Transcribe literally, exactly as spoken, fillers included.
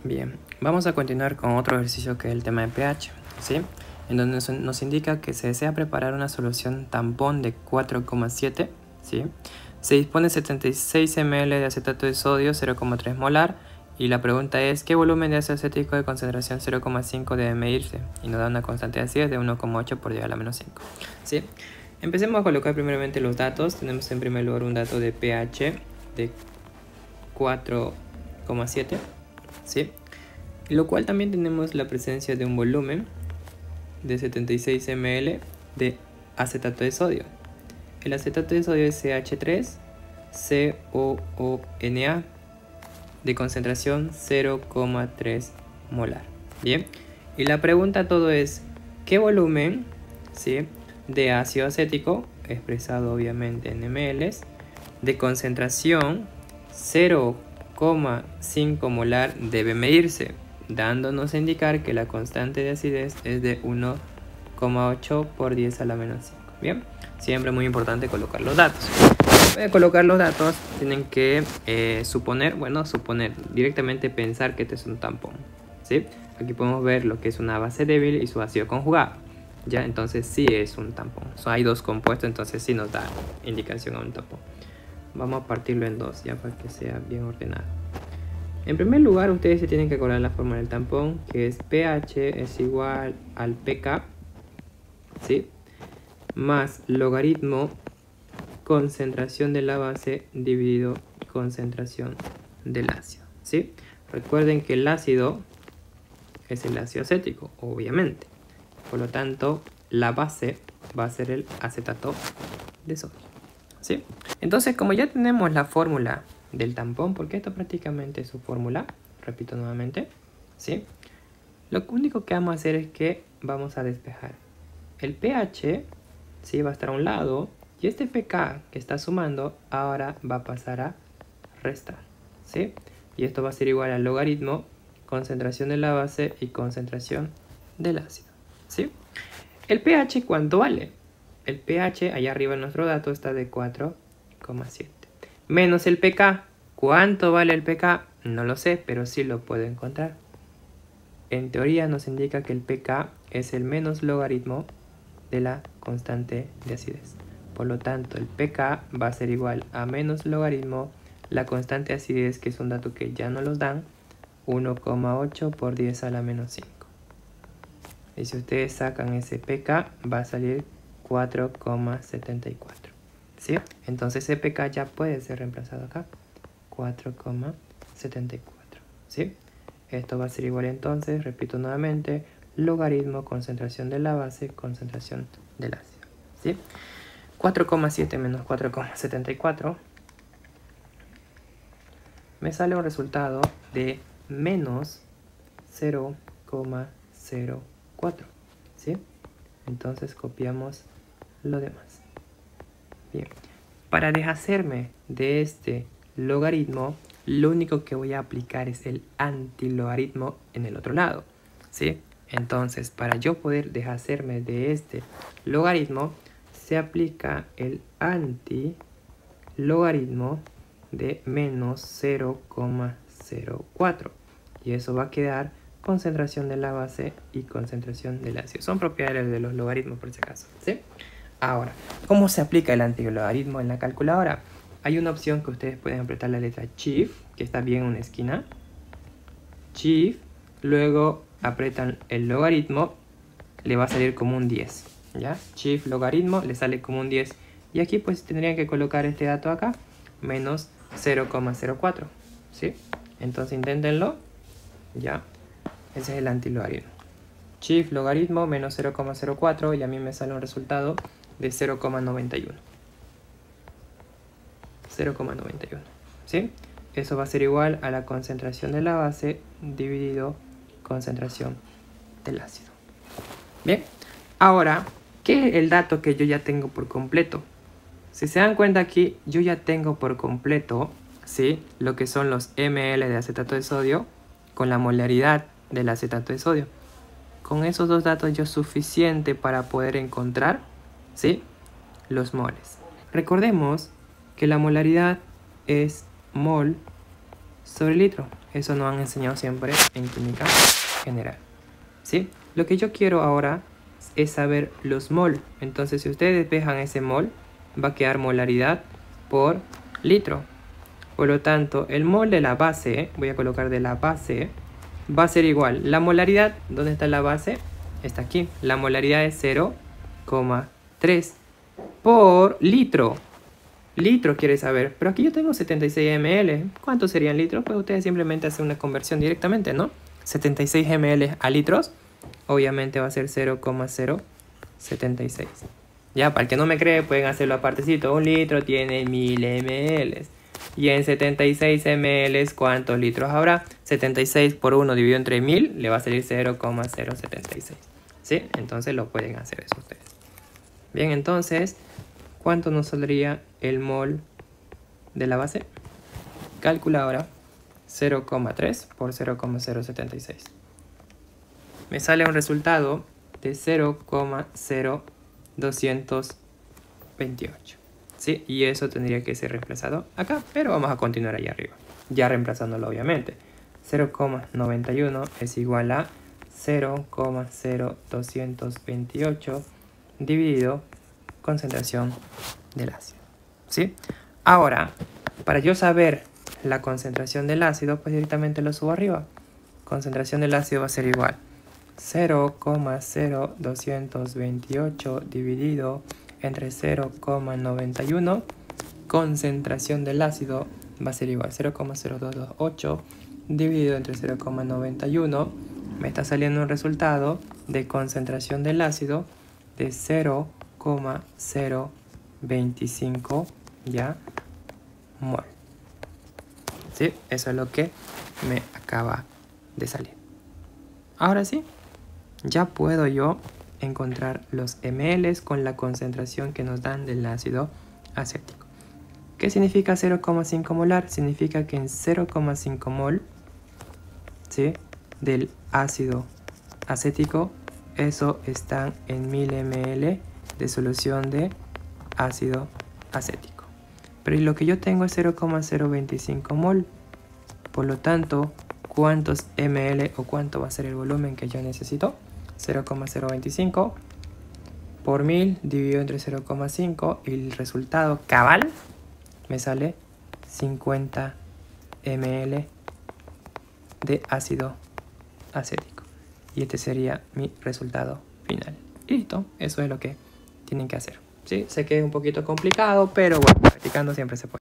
Bien, vamos a continuar con otro ejercicio que es el tema de pH, ¿sí? En donde nos, nos indica que se desea preparar una solución tampón de cuatro coma siete, ¿sí? Se dispone setenta y seis mililitros de acetato de sodio, cero coma tres molar, y la pregunta es ¿qué volumen de ácido acético de concentración cero coma cinco debe medirse? Y nos da una constante de acidez de uno coma ocho por diez a la menos cinco, ¿sí? Empecemos a colocar primeramente los datos. Tenemos en primer lugar un dato de pH de cuatro coma siete, ¿sí? Lo cual también tenemos la presencia de un volumen de setenta y seis mililitros de acetato de sodio. El acetato de sodio es C H tres C O O N A de concentración cero coma tres molar. Bien, y la pregunta todo es ¿qué volumen, ¿sí?, de ácido acético, expresado obviamente en ml, de concentración cero coma cinco molar debe medirse? Dándonos a indicar que la constante de acidez es de uno coma ocho por diez a la menos cinco. Bien, siempre muy importante colocar los datos. Voy a colocar los datos, tienen que eh, suponer, bueno, suponer, directamente pensar que este es un tampón, ¿sí? Aquí podemos ver lo que es una base débil y su ácido conjugado, ¿ya? Entonces sí es un tampón. So, hay dos compuestos, entonces sí nos da indicación a un tampón. Vamos a partirlo en dos, ya para que sea bien ordenado. En primer lugar, ustedes se tienen que acordar la fórmula del tampón, que es pH es igual al pK, ¿sí?, más logaritmo concentración de la base dividido concentración del ácido, ¿sí? Recuerden que el ácido es el ácido acético, obviamente. Por lo tanto, la base va a ser el acetato de sodio, ¿sí? Entonces, como ya tenemos la fórmula del tampón, porque esto prácticamente es su fórmula, repito nuevamente, ¿sí?, lo único que vamos a hacer es que vamos a despejar el pH, ¿sí?, va a estar a un lado, y este pK que está sumando ahora va a pasar a restar, ¿sí? Y esto va a ser igual al logaritmo concentración de la base y concentración del ácido, ¿sí? El pH, ¿cuánto vale? El pH, allá arriba en nuestro dato, está de cuatro coma siete. Menos el pK. ¿Cuánto vale el pK? No lo sé, pero sí lo puedo encontrar. En teoría nos indica que el pK es el menos logaritmo de la constante de acidez. Por lo tanto, el pK va a ser igual a menos logaritmo la constante de acidez, que es un dato que ya nos los dan, uno coma ocho por diez a la menos cinco. Y si ustedes sacan ese pK, va a salir cuatro coma setenta y cuatro. ¿Sí? Entonces ese pK ya puede ser reemplazado acá, cuatro coma setenta y cuatro. ¿Sí? Esto va a ser igual entonces, repito nuevamente, logaritmo concentración de la base, concentración del ácido, ¿sí? cuatro coma siete menos cuatro coma setenta y cuatro me sale un resultado de menos cero coma cero cuatro, ¿sí? Entonces copiamos lo demás. Bien, para deshacerme de este logaritmo, lo único que voy a aplicar es el antilogaritmo en el otro lado, ¿sí? Entonces, para yo poder deshacerme de este logaritmo, se aplica el antilogaritmo de menos cero coma cero cuatro. Y eso va a quedar concentración de la base y concentración del ácido. Son propiedades de los logaritmos, por si acaso, ¿sí? Ahora, ¿cómo se aplica el antilogaritmo en la calculadora? Hay una opción que ustedes pueden apretar la letra Shift, que está bien en una esquina. Shift, luego apretan el logaritmo, le va a salir como un diez, ¿ya? Shift logaritmo, le sale como un diez. Y aquí pues tendrían que colocar este dato acá, menos cero coma cero cuatro, ¿sí? Entonces inténtenlo, ¿ya? Ese es el antilogaritmo. Shift logaritmo menos cero coma cero cuatro y a mí me sale un resultado de cero coma noventa y uno. cero coma noventa y uno, ¿sí? Eso va a ser igual a la concentración de la base dividido concentración del ácido. Bien, ahora, ¿qué es el dato que yo ya tengo por completo? Si se dan cuenta aquí, yo ya tengo por completo, ¿sí?, lo que son los ml de acetato de sodio con la molaridad del acetato de sodio. Con esos dos datos yo es suficiente para poder encontrar, ¿sí?, los moles. Recordemos que la molaridad es mol sobre litro. Eso nos han enseñado siempre en química general, ¿sí? Lo que yo quiero ahora es saber los mol. Entonces, si ustedes despejan ese mol, va a quedar molaridad por litro. Por lo tanto, el mol de la base, voy a colocar de la base, va a ser igual. La molaridad, ¿dónde está la base? Está aquí. La molaridad es cero coma tres por litro. Litro quiere saber, pero aquí yo tengo setenta y seis mililitros. ¿Cuántos serían litros? Pues ustedes simplemente hacen una conversión directamente, ¿no? setenta y seis mililitros a litros, obviamente va a ser cero coma cero setenta y seis. Ya, para el que no me cree, pueden hacerlo apartecito. Un litro tiene mil mililitros. Y en setenta y seis mililitros, ¿cuántos litros habrá? setenta y seis por uno dividido entre mil, le va a salir cero coma cero setenta y seis. ¿Sí? Entonces lo pueden hacer eso ustedes. Bien, entonces, ¿cuánto nos saldría el mol de la base? Calcula ahora cero coma tres por cero coma cero setenta y seis. Me sale un resultado de cero coma cero doscientos veintiocho. ¿Sí? Y eso tendría que ser reemplazado acá, pero vamos a continuar ahí arriba, ya reemplazándolo obviamente. cero coma noventa y uno es igual a cero coma cero doscientos veintiocho dividido concentración del ácido. ¿Sí? Ahora, para yo saber la concentración del ácido, pues directamente lo subo arriba. Concentración del ácido va a ser igual cero coma cero doscientos veintiocho dividido entre cero coma noventa y uno. Concentración del ácido va a ser igual cero coma cero doscientos veintiocho dividido entre cero coma noventa y uno. Me está saliendo un resultado de concentración del ácido de cero coma cero veinticinco ya mol. ¿Sí? Eso es lo que me acaba de salir. Ahora sí, ya puedo yo encontrar los ml con la concentración que nos dan del ácido acético. ¿Qué significa cero coma cinco molar? Significa que en cero coma cinco mol, ¿sí?, del ácido acético, eso está en mil mililitros de solución de ácido acético. Pero lo que yo tengo es cero coma cero veinticinco mol. Por lo tanto, ¿cuántos ml o cuánto va a ser el volumen que yo necesito? cero coma cero veinticinco por mil dividido entre cero coma cinco y el resultado cabal me sale cincuenta mililitros de ácido acético. Y este sería mi resultado final. Y listo, eso es lo que tienen que hacer. ¿Sí? Sé que es un poquito complicado, pero bueno, practicando siempre se puede.